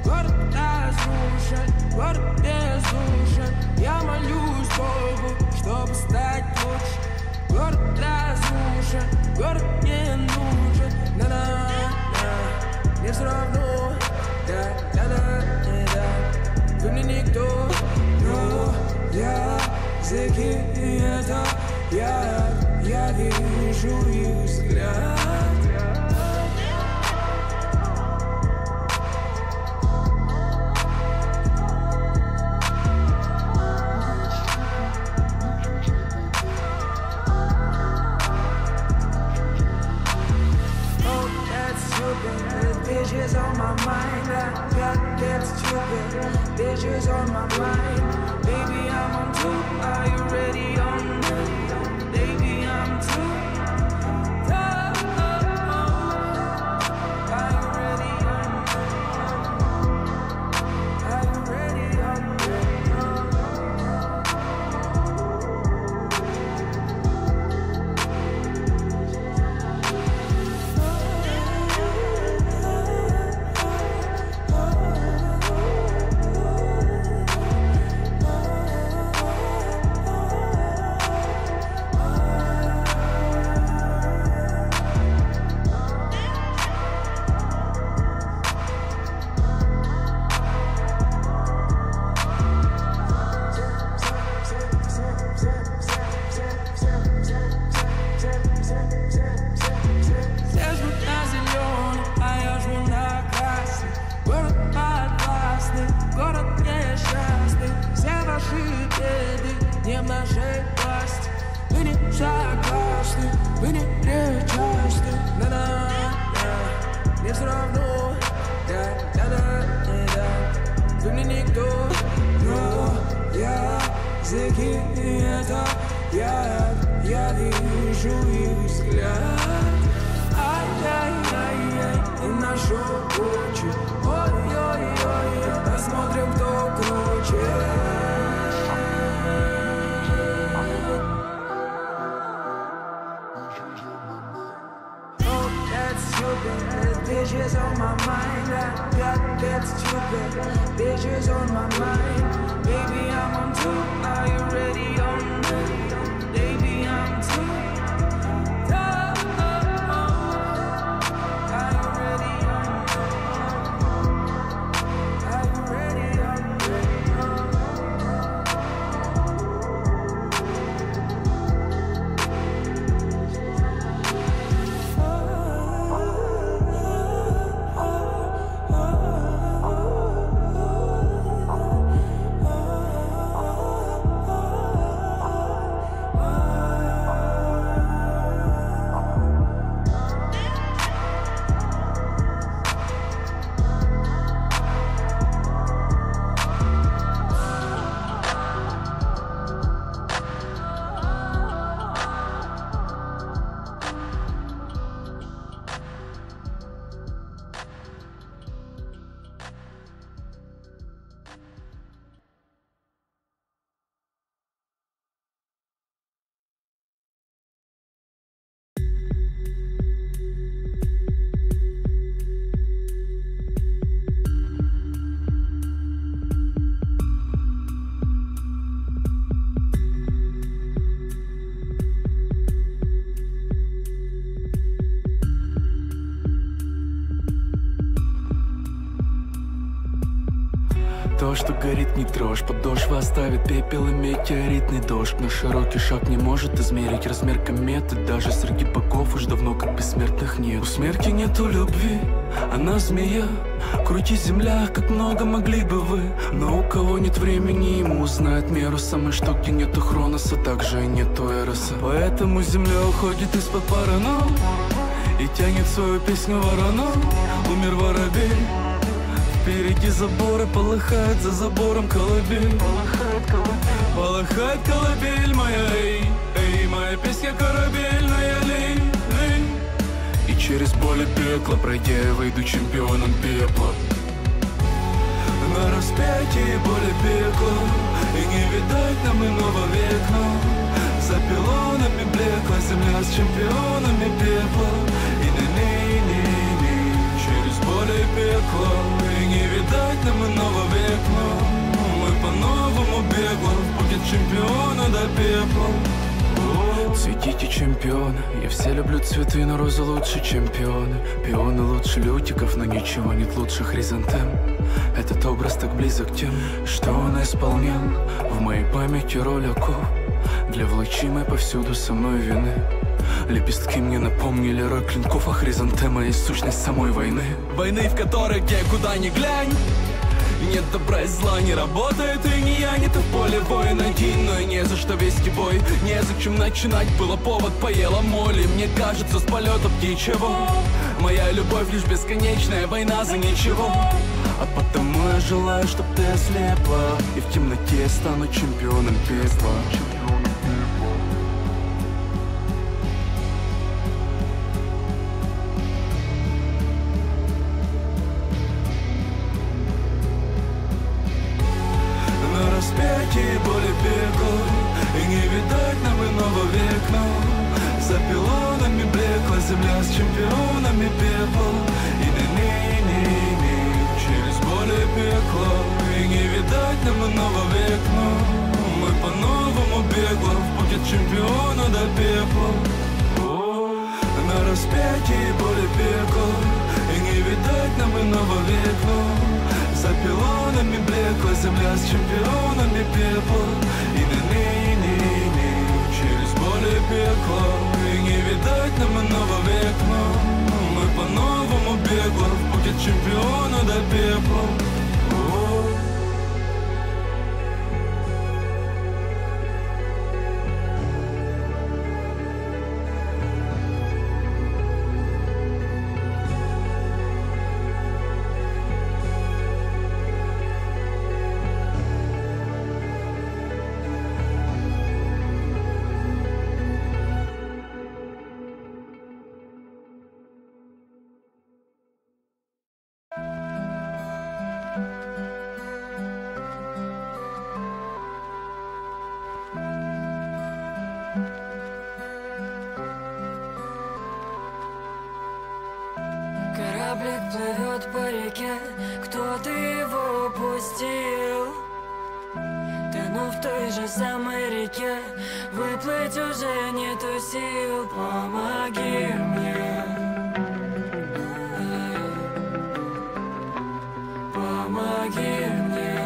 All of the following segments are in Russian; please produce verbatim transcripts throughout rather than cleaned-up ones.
город разрушен, город бездушен. Я молюсь Богу, чтобы стать лучше. Город разрушен, город не нужен. На-на-на, мне все равно, да-да-да-да. Вы мне никто, но я языки это я, я вижу их взгляд. Bitches on my mind, I got that stupid. Bitches on my mind, baby I'm on two. Are you ready on me? Baby I'm too. Are you ready on me? Are you ready on me? Bitches on my mind, I got that stupid. Bitches on my mind, baby I'm on two. Are you ready on me? Baby I'm too. Are you ready on me? Are you ready on me? То, что горит, не трожь, подошва оставит пепел и метеоритный дождь. Но широкий шаг не может измерить размер кометы. Даже среди богов уж давно как бессмертных нет. У смерти нету любви, она змея. Крути земля, как много могли бы вы. Но у кого нет времени, ему узнает меру. Самое что, где нету Хроноса, также и нету Эроса. Поэтому земля уходит из-под парано и тянет свою песню ворону. Умер воробей, впереди заборы, полыхает за забором колыбель. Полыхает колыбель, полыхает колыбель моя, эй, эй, моя песня корабельная, лей, лей. И через боль и пекло, пройдя, я выйду чемпионом пепла. На распятии боль и пекло, и не видать нам иного века. За пилонами блекла земля с чемпионами пепла. И не-не-не-не, через боль и пекло, и не видать нам Цветите чемпионы, я все люблю цветы, но розы лучше, чем пионы. Пионы лучше лютиков, но ничего нет лучше хризантем. Этот образ так близок тем, что он исполнял в моей памяти роль оков для влачимой повсюду со мной вины. Лепестки мне напомнили рой клинков, а хризантема и сущность самой войны. Войны, в которой где куда ни глянь, нет добра и зла, не работает и не я, не то в поле воин один. Но и не за что вести бой, незачем начинать, было повод, поела моли. Мне кажется, с полета птичьего моя любовь лишь бесконечная война за ничего. А потому я желаю, чтоб ты ослепла, и в темноте я стану чемпионом пепла. Распятие боли пекло, и не видать нам иного века. За пилонами блекла земля с чемпионами пепла. И ни-ни-ни-ни, через боль и пекло, и не видать нам иного века. Мы по-новому бегло в путь от чемпиона до пепла. На распятие боли пекло, и не видать нам иного века. За пилонами блекла земля с чемпионами пепла. И ни-ни-ни-ни, через боль и пекло, и не видать нам иного века. Мы по-новому бегло в путь от чемпиона до пепла. Кораблик плывет по реке, кто-то его упустил. Тону в той же самой реке, выплыть уже нету сил. Помоги мне, помоги мне.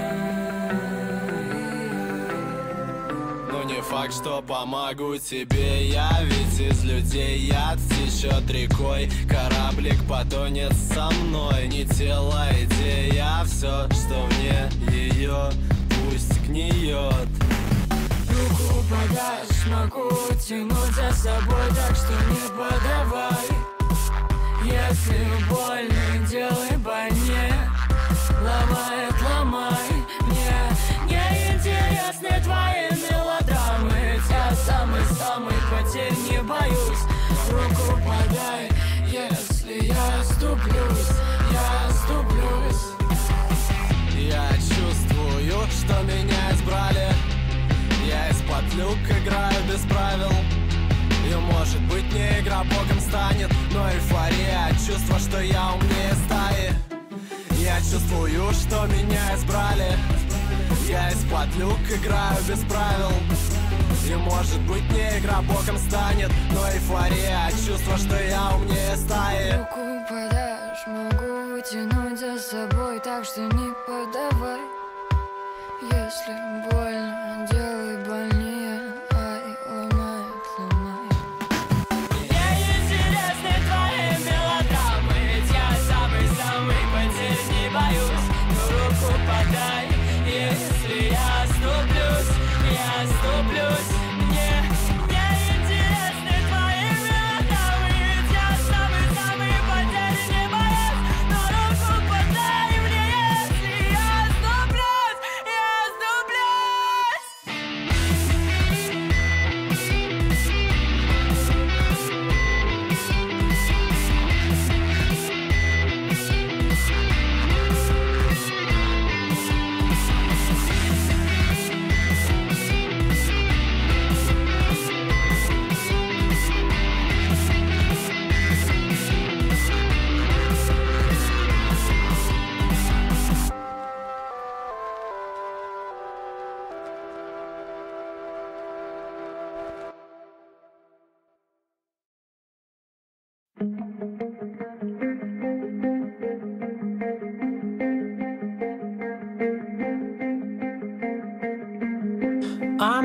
Ну не факт, что помогу тебе я, ведь из людей яд течет рекой. Кораблик потонет со мной, не тело, идея, а все, что вне ее, пусть гниет. Руку подашь, могу тянуть за собой, так что не подавай. Если больно, делай больнее, ломает, ломай. Мне не интересны твои мелодрамы, я самый-самый потерь не боюсь. Руку подай, если я оступлюсь, я оступлюсь. Я чувствую, что меня избрали, я из-под люк играю без правил. И может быть не игра богом станет, но эйфория, чувство, что я умнее стаи. Я чувствую, что меня избрали, я из-под люк играю без правил. И может быть не игра боком станет, но эйфория, чувство, что я умнее стаи. Руку подашь, могу вытянуть за собой, так что не подавай. Если больно, делай больнее, ай, ломает, ломай. Мне интересны твои мелодрамы, ведь я самый-самый потерь не боюсь. Но руку подай, если я оступлюсь, я оступлюсь. Мне не интересны твои мелодрамы, ведь я самый-самый потерь не боюсь. Но руку подай мне, если я оступлюсь, я оступлюсь.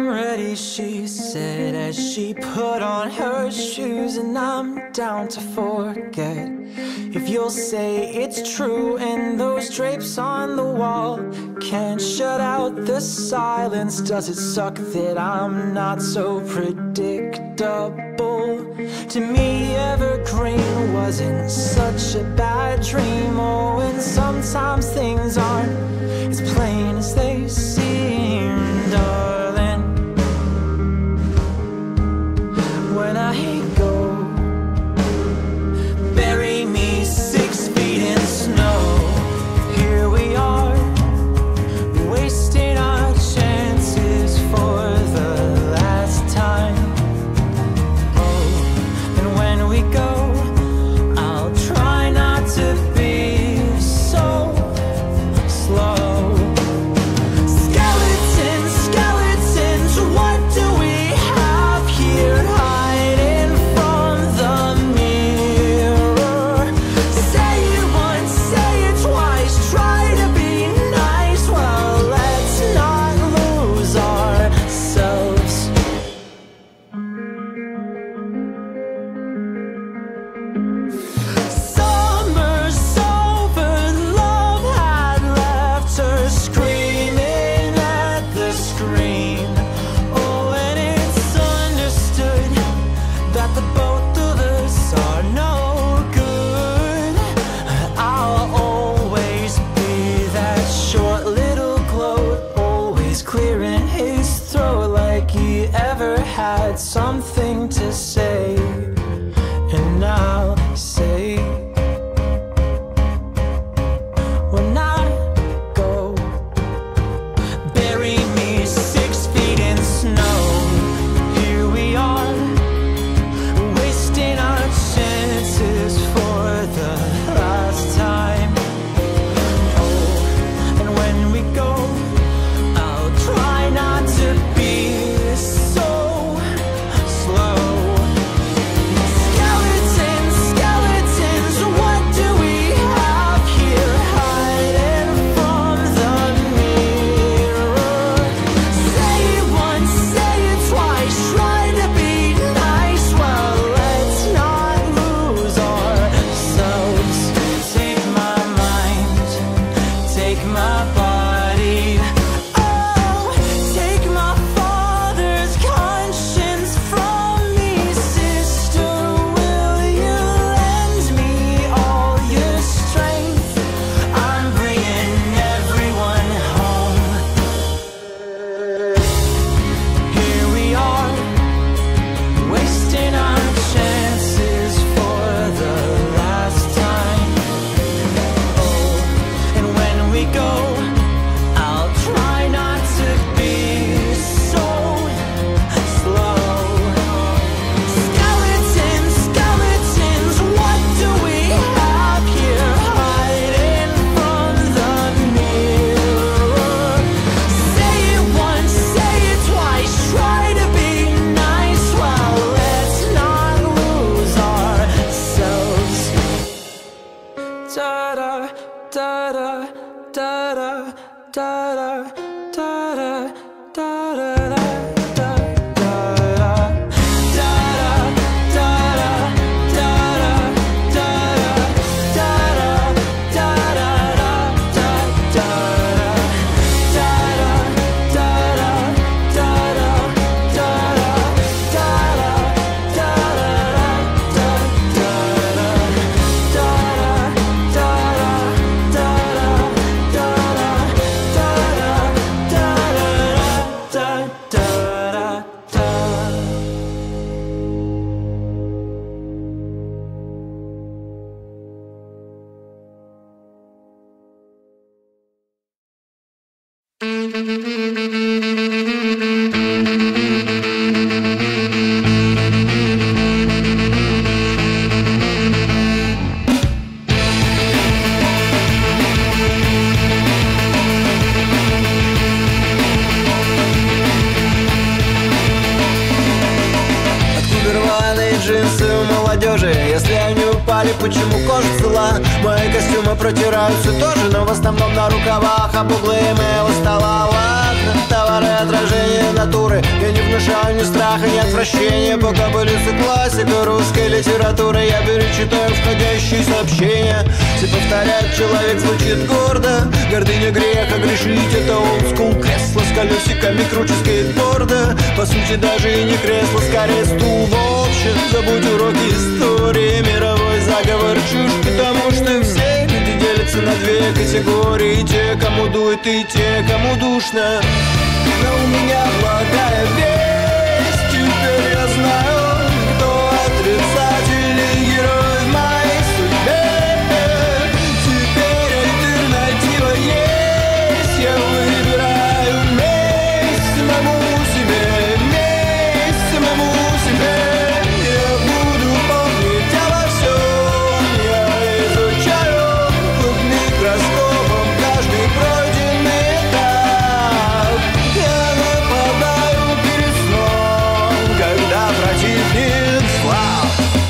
I'm ready, she said as she put on her shoes. And I'm down to forget if you'll say it's true. And those drapes on the wall can't shut out the silence. Does it suck that I'm not so predictable? To me, evergreen wasn't such a bad dream. Oh, and sometimes things aren't as plain as they seem, darling. When I go, bury me six feet in snow. Here we are, wasting our chances for the last time. Oh, and when we go, I'll try not to be so slow. Skeletons, skeletons, what do we have here hiding from the mirror? Say it once, say it twice, try to be nice. Well, let's not lose ourselves. Summer's over, love had left her screaming at the screen. Oh, and it's understood that the both of us are no good. I'll always be that short little gloat, always clearing his throat like he ever had something to say. And I'll say, when I go, bury me six feet in snow. Here we are, wasting our chances for the last time. Oh, and when we go, I'll try not to be so slow. Skeletons, skeletons, what do we have here hiding from the mirror? Say it once, say it twice, try to be nice. Well, let's not lose ourselves. Take my mind, take my body. Oh, take my father's conscience from me. Sister, will you lend me all your strength? I'm bringing everyone home. Here we are, wasting our chances for the last time. Oh, and when we go, I'll try not to be so slow. Skeletons, skeletons, what do we have here hiding from the mirror? Say it once, say it twice, try to be nice. Well, let's not lose ourselves. Da-da, da-da, da-da, da-da, da-da, da-da, da-da, da-da, da-da, da-da, da-da, da-da, da-da, da-da, da-da, молодежи. Если они упали, почему кожа цела? Мои костюмы протираются тоже, но в основном на рукавах об углы моего стола. Ладно, товары отражения натуры. Я не внушаю ни страха, ни отвращения. Пока пылится классика русской литературы, я перечитаю входящие сообщения. Все повторяют, человек звучит гордо. Гордыня греха, грешить это олдскул. Кресло с колесиками круче скейтборда. По сути даже и не кресло, скорее стул. В общем, забудь уроки истории. Мировой заговор чушь, потому что все люди делятся на две категории. Те, кому дует, и те, кому душно. Но у меня благая весть. Теперь я знаю, кто отрицатель и герой в моей судьбе. Теперь альтернатива есть. Я выбираю месть самому себе, месть самому себе. Я буду помнить обо всем. Я изучаю под микроскопом каждый пройденный этап. Я нападаю перед сном, когда противник слаб.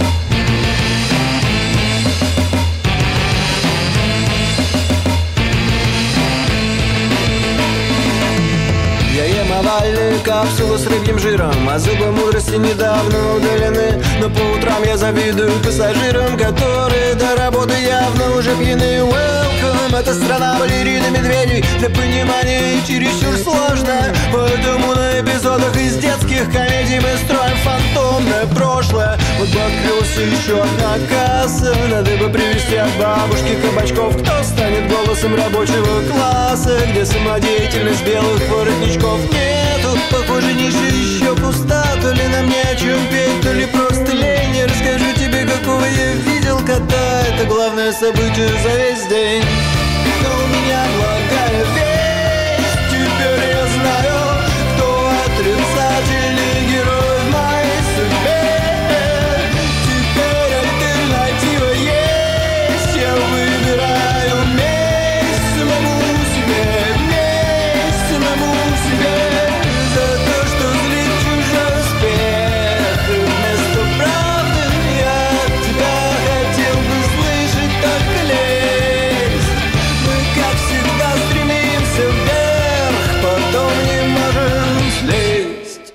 Я ем овальные капсулы с рыбьим жиром, а зубы мудрости недавно удалены. Но по утрам я завидую пассажирам, которые до работы явно уже пьяны. Welcome, это страна балерин и медведей. Для понимания и чересчур сложно. Поэтому на эпизодах из детских комедий мы строим фантомное прошлое. Вот бы открылась еще одна касса. Надо бы привезти от бабушки кабачков. Кто станет голосом рабочего класса? Где самодеятельность белых воротничков нету. Похоже, ниша еще пуста. То ли нам не о чем петь, то ли просто лень. Я расскажу тебе, какого я видел кота. Это главное событие за весь день. Но у меня благая весть. Теперь я знаю, кто отрицатель и герой в моей судьбе. Теперь альтернатива есть. Я выбираю месть самому себе, месть самому себе. За то, что злит чужой успех. И вместо правды я от тебя хотел бы слышать только лесть. Мы, как всегда, стремимся вверх, потом не можем слезть.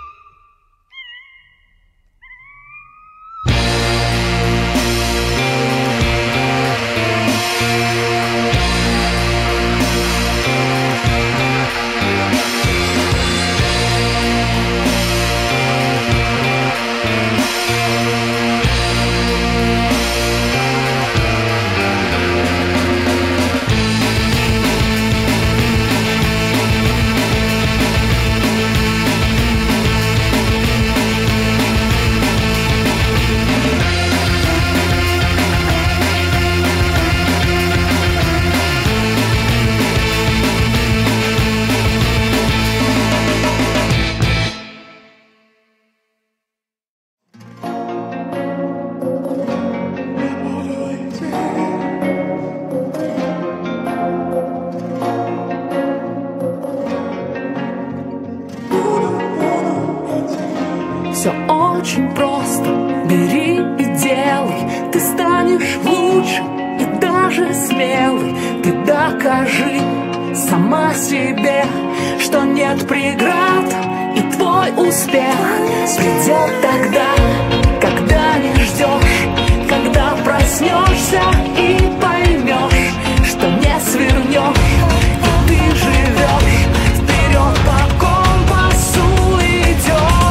Все очень просто, бери и делай. Ты станешь лучше и даже смелый. Ты докажи сама себе, что нет преград, и твой успех придет тогда, когда не ждешь, когда проснешься и поймешь, что не свернешь, и ты живешь вперед по компасу идешь.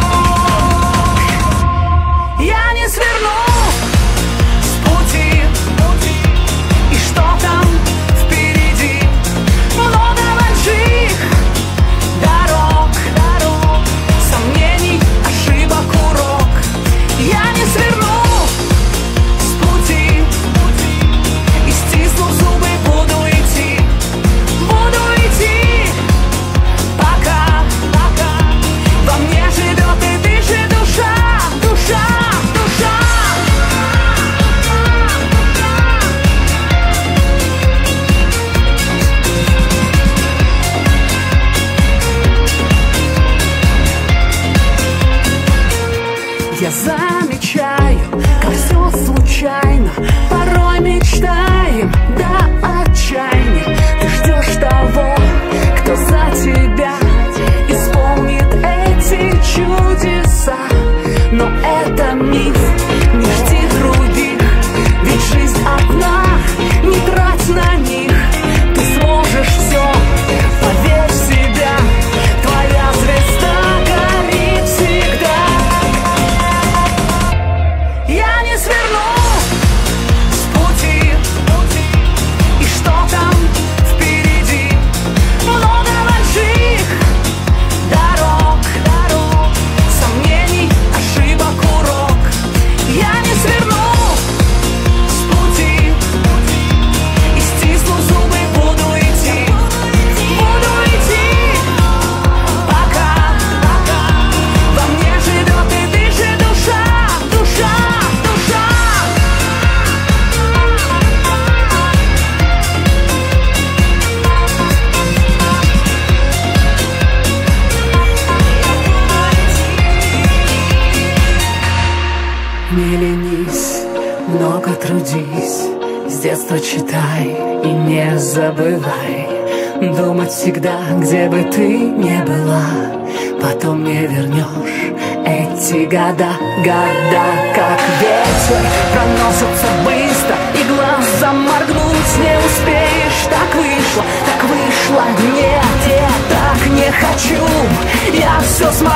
Я не сверну с пути, и что там впереди? Много больших дорог, дорог, сомнений, ошибок, урок. Я не сверну прочитай и не забывай думать всегда, где бы ты ни была. Потом не вернешь эти года, года, как ветер проносятся быстро, и глазом моргнуть не успеешь. Так вышло, так вышло, нет, я так не хочу. Я все смогу